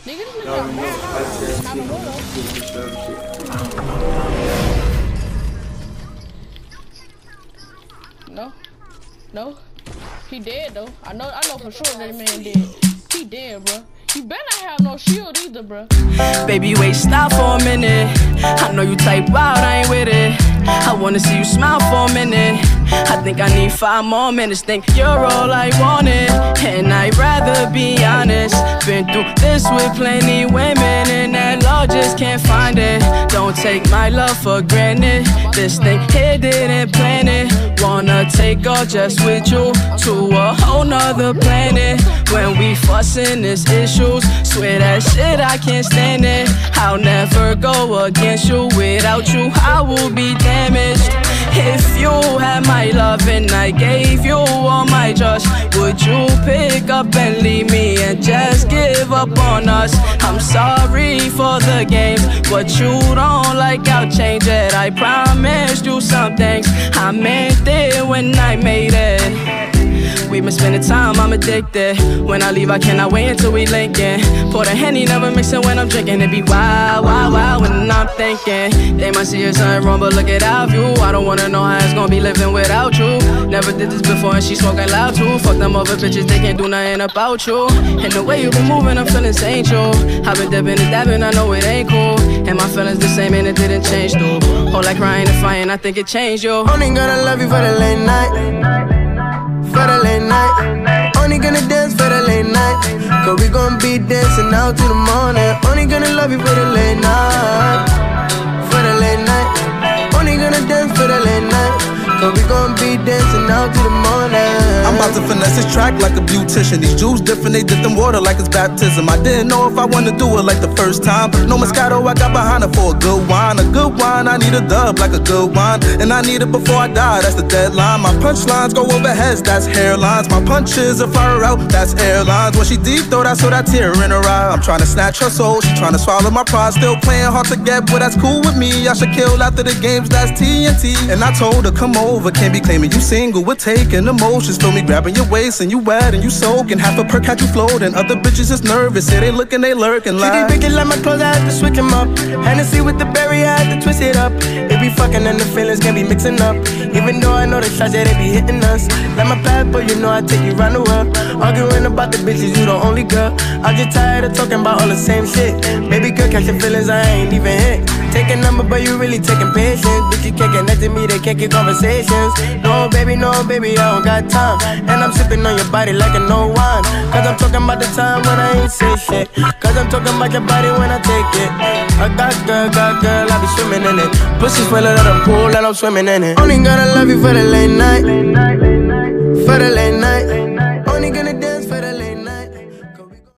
Nigga, this nigga got mad high. Not a No. No. He dead though. I know for sure that man dead. He dead, bro. You better not have no shield either, bro. Baby, wait, stop for a minute. I know you type out, I ain't with it. I wanna see you smile for a minute. I think I need 5 more minutes. Think you're all I wanted, and I'd rather be honest. Been through this with plenty women, and that law just can't find it. Don't take my love for granted. This thing here didn't plan it. Wanna take off just with you to a whole nother planet. When we fussin', it's issues. Swear that shit, I can't stand it. I'll never go against you. Without you, I will be damaged. If you had my love and I gave you all my trust, would you pick up and leave me and just give up on us? I'm sorry for the games, but you don't like, I'll change it. I promised you some things, I meant it when I made it. We've been spending time, I'm addicted. When I leave, I cannot wait until we link in. Pour the Henny, never mixing when I'm drinking. It be wild, wild, wild when I'm thinking. They might see it's something wrong, but look at our view. I don't wanna know how it's gonna be living without you. Never did this before and she smoking loud too. Fuck them other bitches, they can't do nothing about you. And the way you been moving, I'm feeling sane, true. I've been dipping and dabbing, I know it ain't cool. And my feelings the same and it didn't change too. Whole like crying and fighting, I think it changed you. Only gonna love you for the late night. For the late night, only gonna dance for the late night. Cause we gon' be dancing out till the morning. Only gonna love you for the late night. For the late night, only gonna dance for the late night. Cause we gon' be dancing out till the morning. I'm about to finesse this track like a beautician. These Jews different, they dip them water like it's baptism. I didn't know if I wanna do it like the first time. No Moscato, I got behind her for a good wine. A good wine, I need a dub like a good wine. And I need it before I die, that's the deadline. My punchlines go over heads, that's hairlines. My punches are fire out, that's airlines. When she deep though, that's what I tear in her eye. I'm trying to snatch her soul, she trying to swallow my pride. Still playing hard to get, but that's cool with me. I should kill after the games, that's TNT. And I told her, come over, can't be claiming you single. We're taking emotions, feel me grabbing your waist. And you wet and you soaking, half a perk had you floating. Other bitches is nervous, yeah, they looking, they lurking like. Kitty picky like my clothes, I had to switch them up. Hennessy with the berry, I had to twist it up. They be fucking and the feelings can be mixing up. Even though I know the shots, yeah, they be hitting us. Like my bad boy, you know I take you round the world. Arguing about the bitches, you the only girl. I'm just tired of talking about all the same shit. Baby girl, catch your feelings, I ain't even hit. Take a number, but you really taking patience. Bitch, you can't connect to me, they can't get conversations. No, baby, I don't got time. And I'm sipping on your body like a no wine. Cause I'm talking about the time when I ain't say shit. Cause I'm talking about your body when I take it. I got girl, I be swimming in it. Pussy's full of the pool and I'm swimming in it. Only gonna love you for the late night. For the late night.